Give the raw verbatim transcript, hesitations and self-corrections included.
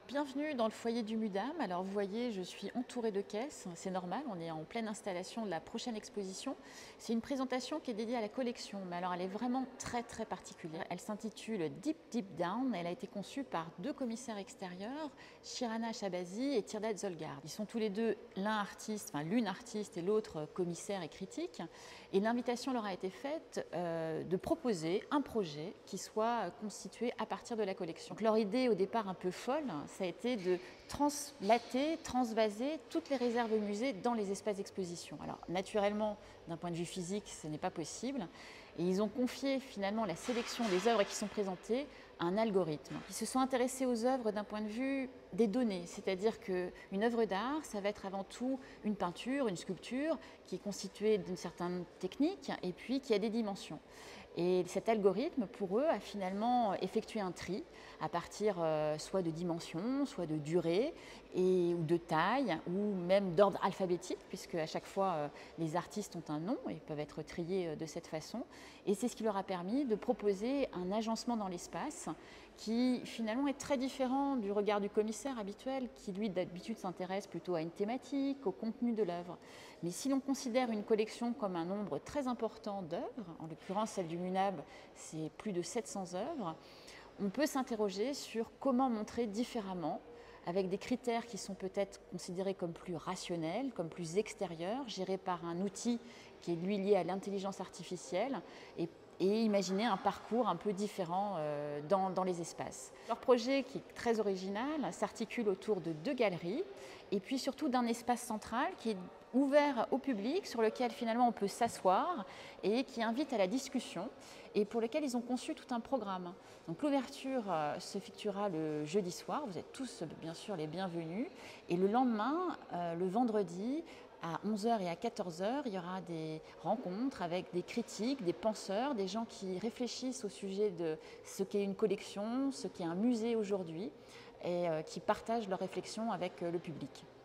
Bienvenue dans le foyer du MUDAM. Alors vous voyez, je suis entourée de caisses, c'est normal, on est en pleine installation de la prochaine exposition. C'est une présentation qui est dédiée à la collection, mais alors elle est vraiment très très particulière. Elle s'intitule Deep Deep Down, elle a été conçue par deux commissaires extérieurs, Shirana Shabazi et Tirdad Zolgard. Ils sont tous les deux l'un artiste, enfin l'une artiste et l'autre commissaire et critique. Et l'invitation leur a été faite euh, de proposer un projet qui soit constitué à partir de la collection. Donc leur idée au départ un peu folle, ça a été de translater, transvaser toutes les réserves musées dans les espaces d'exposition. Alors naturellement, d'un point de vue physique, ce n'est pas possible. Et ils ont confié finalement la sélection des œuvres qui sont présentées à un algorithme. Ils se sont intéressés aux œuvres d'un point de vue des données, c'est-à-dire qu'une œuvre d'art, ça va être avant tout une peinture, une sculpture qui est constituée d'une certaine technique et puis qui a des dimensions. Et cet algorithme, pour eux, a finalement effectué un tri à partir euh, soit de dimensions, soit de durée, et, ou de taille, ou même d'ordre alphabétique, puisque à chaque fois euh, les artistes ont un nom et peuvent être triés euh, de cette façon. Et c'est ce qui leur a permis de proposer un agencement dans l'espace qui finalement est très différent du regard du commissaire habituel, qui lui d'habitude s'intéresse plutôt à une thématique, au contenu de l'œuvre. Mais si l'on considère une collection comme un nombre très important d'œuvres, en l'occurrence celle du MUNAB, c'est plus de sept cents œuvres, on peut s'interroger sur comment montrer différemment, avec des critères qui sont peut-être considérés comme plus rationnels, comme plus extérieurs, gérés par un outil qui est lui lié à l'intelligence artificielle et et imaginer un parcours un peu différent euh, dans, dans les espaces. Leur projet, qui est très original, s'articule autour de deux galeries et puis surtout d'un espace central qui est ouvert au public, sur lequel finalement on peut s'asseoir et qui invite à la discussion et pour lequel ils ont conçu tout un programme. Donc l'ouverture euh, s'effectuera le jeudi soir, vous êtes tous bien sûr les bienvenus, et le lendemain, euh, le vendredi, à onze heures et à quatorze heures, il y aura des rencontres avec des critiques, des penseurs, des gens qui réfléchissent au sujet de ce qu'est une collection, ce qu'est un musée aujourd'hui et qui partagent leurs réflexions avec le public.